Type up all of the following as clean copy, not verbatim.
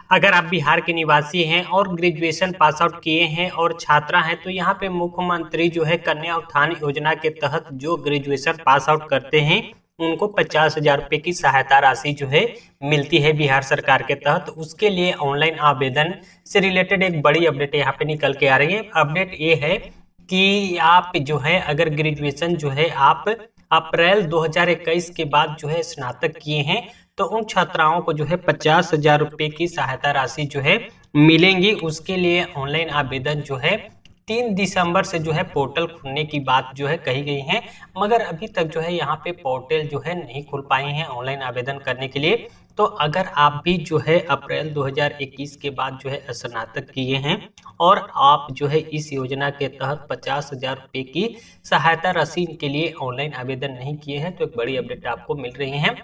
अगर आप बिहार के निवासी हैं और ग्रेजुएशन पास आउट किए हैं और छात्रा हैं तो यहाँ पे मुख्यमंत्री जो है कन्या उत्थान योजना के तहत जो ग्रेजुएशन पास आउट करते हैं उनको 50,000 रुपये की सहायता राशि जो है मिलती है बिहार सरकार के तहत। उसके लिए ऑनलाइन आवेदन से रिलेटेड एक बड़ी अपडेट यहाँ पे निकल के आ रही है। अपडेट ये है कि आप जो है अगर ग्रेजुएशन जो है आप अप्रैल 2021 के बाद जो है स्नातक किए हैं तो उन छात्राओं को जो है 50,000 रुपये की सहायता राशि जो है मिलेंगी। उसके लिए ऑनलाइन आवेदन जो है 3 दिसंबर से जो है पोर्टल खुलने की बात जो है कही गई है, मगर अभी तक जो है यहाँ पे पोर्टल जो है नहीं खुल पाए हैं ऑनलाइन आवेदन करने के लिए। तो अगर आप भी जो है अप्रैल 2021 के बाद जो है स्नातक किए हैं और आप जो है इस योजना के तहत 50,000 रुपये की सहायता राशि के लिए ऑनलाइन आवेदन नहीं किए हैं तो एक बड़ी अपडेट आपको मिल रही है।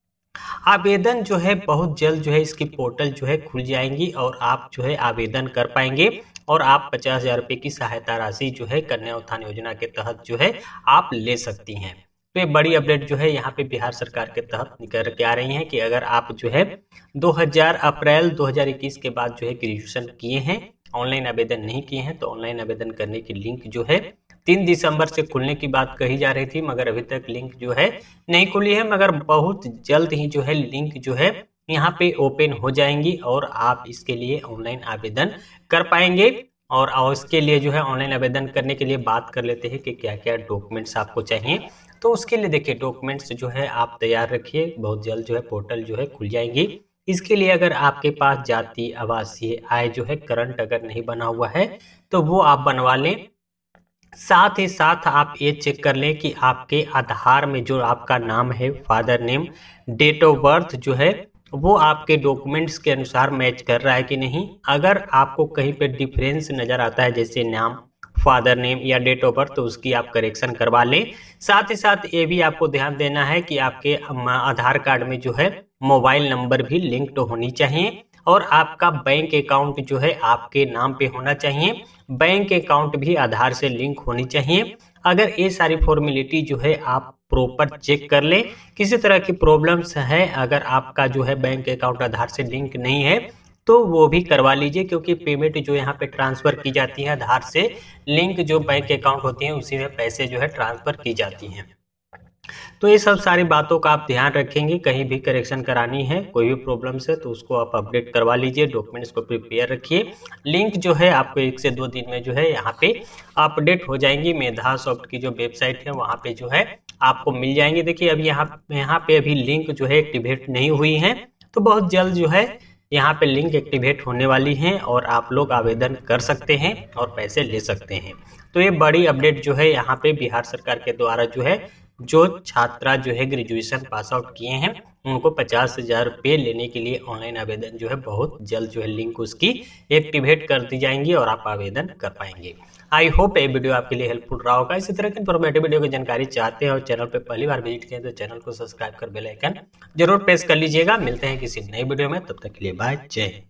आवेदन जो है बहुत जल्द जो है इसकी पोर्टल जो है खुल जाएंगी और आप जो है आवेदन कर पाएंगे और आप 50,000 रुपये की सहायता राशि जो है कन्या उत्थान योजना के तहत जो है आप ले सकती हैं। तो ये बड़ी अपडेट जो है यहाँ पे बिहार सरकार के तहत निकल के आ रही है कि अगर आप जो है अप्रैल 2021 के बाद जो है ग्रेजुएशन किए हैं, ऑनलाइन आवेदन नहीं किए हैं तो ऑनलाइन आवेदन करने की लिंक जो है 3 दिसंबर से खुलने की बात कही जा रही थी, मगर अभी तक लिंक जो है नहीं खुली है, मगर बहुत जल्द ही जो है लिंक जो है यहाँ पे ओपन हो जाएंगी और आप इसके लिए ऑनलाइन आवेदन कर पाएंगे। और इसके लिए जो है ऑनलाइन आवेदन करने के लिए बात कर लेते हैं कि क्या क्या डॉक्यूमेंट्स आपको चाहिए। तो उसके लिए देखिए डॉक्यूमेंट्स जो है आप तैयार रखिए, बहुत जल्द जो है पोर्टल जो है खुल जाएंगी। इसके लिए अगर आपके पास जाति आवासीय आय जो है करंट अगर नहीं बना हुआ है तो वो आप बनवा लें। साथ ही साथ आप ये चेक कर लें कि आपके आधार में जो आपका नाम है, father name, date of birth जो है वो आपके डॉक्यूमेंट्स के अनुसार मैच कर रहा है कि नहीं। अगर आपको कहीं पे डिफरेंस नज़र आता है जैसे नाम, फादर नेम या डेट ऑफ बर्थ तो उसकी आप करेक्शन करवा लें। साथ ही साथ ये भी आपको ध्यान देना है कि आपके आधार कार्ड में जो है मोबाइल नंबर भी लिंक्ड होनी चाहिए और आपका बैंक अकाउंट जो है आपके नाम पे होना चाहिए। बैंक अकाउंट भी आधार से लिंक होनी चाहिए। अगर ये सारी फॉर्मेलिटी जो है आप प्रॉपर चेक कर लें, किसी तरह की प्रॉब्लम्स है अगर आपका जो है बैंक अकाउंट आधार से लिंक नहीं है तो वो भी करवा लीजिए, क्योंकि पेमेंट जो यहाँ पे ट्रांसफ़र की जाती है आधार से लिंक जो बैंक अकाउंट होती है उसी में पैसे जो है ट्रांसफ़र की जाती हैं। तो ये सब सारी बातों का आप ध्यान रखेंगे। कहीं भी करेक्शन करानी है, कोई भी प्रॉब्लम्स है तो उसको आप अपडेट करवा लीजिए, डॉक्यूमेंट्स को प्रिपेयर रखिए। लिंक जो है आपको 1 से 2 दिन में जो है यहाँ पे अपडेट हो जाएंगी। मेधा सॉफ्ट की जो वेबसाइट है वहाँ पे जो है आपको मिल जाएंगे। देखिए अभी यहाँ पे अभी लिंक जो है एक्टिवेट नहीं हुई है, तो बहुत जल्द जो है यहाँ पे लिंक एक्टिवेट होने वाली है और आप लोग आवेदन कर सकते हैं और पैसे ले सकते हैं। तो ये बड़ी अपडेट जो है यहाँ पे बिहार सरकार के द्वारा जो है जो छात्रा जो है ग्रेजुएशन पास आउट किए हैं उनको 50,000 रुपये लेने के लिए ऑनलाइन आवेदन जो है बहुत जल्द जो है लिंक उसकी एक्टिवेट कर दी जाएंगी और आप आवेदन कर पाएंगे। आई होप ये वीडियो आपके लिए हेल्पफुल रहा होगा। इसी तरह की इन्फॉर्मेटिव वीडियो की जानकारी चाहते हैं और चैनल पे पहली बार विजिट किए तो चैनल को सब्सक्राइब कर बेल आइकन जरूर प्रेस कर लीजिएगा। मिलते हैं किसी नई वीडियो में, तब तक के लिए बाय, जय हिंद।